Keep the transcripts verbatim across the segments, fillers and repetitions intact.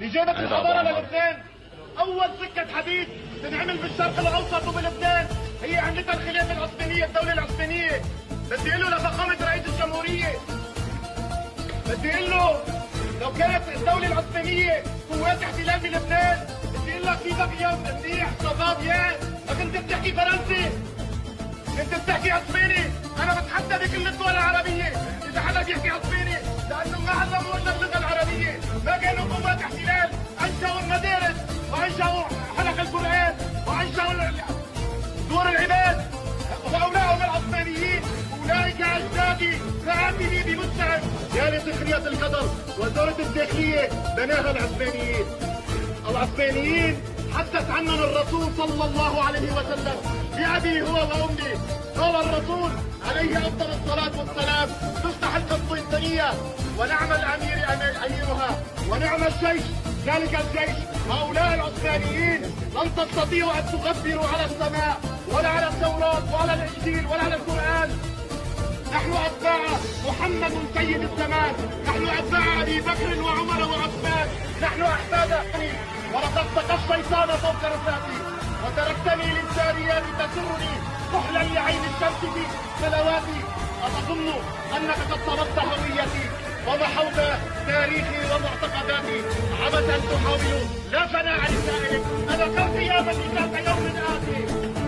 لجابت الحضاره للبنان. اول سكه حديد تنعمل بالشرق الاوسط وبلبنان هي عملتها الخلافه العثمانيه، الدوله العثمانيه. بدي اقول له لفخامه رئيس الجمهوريه، بدي اقول له لو كانت الدوله العثمانيه قوات احتلال بلبنان بدي اقول لك في بقيه منيح صفافيان، ما كنت بتحكي فرنسي، كنت بتحكي عثماني. انا بتحدى بكل الدول العربيه اذا حدا بيحكي عثماني لانه ما علموا الا اللغه العربيه، ما كانوا قوات احتلال. انشأوا المدارس وانشأوا حلق القران وانشأوا دور العباد، وهؤلاء هم العثمانيين. اولئك اجدادي فاتني بمستعد. يا لسخريه القدر، وزاره الداخليه بناها العثمانيين. العثمانيين حدث عنهم الرسول صلى الله عليه وسلم بأبي هو وأمي. قال الرسول عليه أفضل الصلاة والسلام: تفتح القسطنطينية ونعم الأمير أميرها ونعم الجيش ذلك الجيش. هؤلاء العثمانيين لن تستطيعوا أن تغبروا على السماء ولا على التوراة ولا الإنجيل ولا على القرآن. نحن أتباع محمد سيد الزمان، نحن أتباع أبي بكر وعمر وعثمان، نحن أحفاد أخي. ولقد سقى الشيطان فوق رفاتي وتركتني للساريات تسرني كحلا لعين الشمس في سلواتي. أتظن أنك قد طردت هويتي ومحوت تاريخي ومعتقداتي عبثا تحاول لا فناء لسائلك. أنا كالقيامة ذات يوم آتي،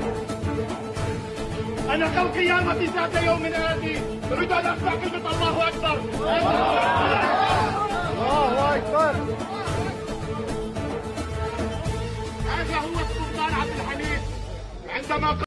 أنا كالقيامة ذات يوم آتي. أريد أن أسمع كلمة الله أكبر. الله أكبر. هذا هو السلطان عبد الحميد عندما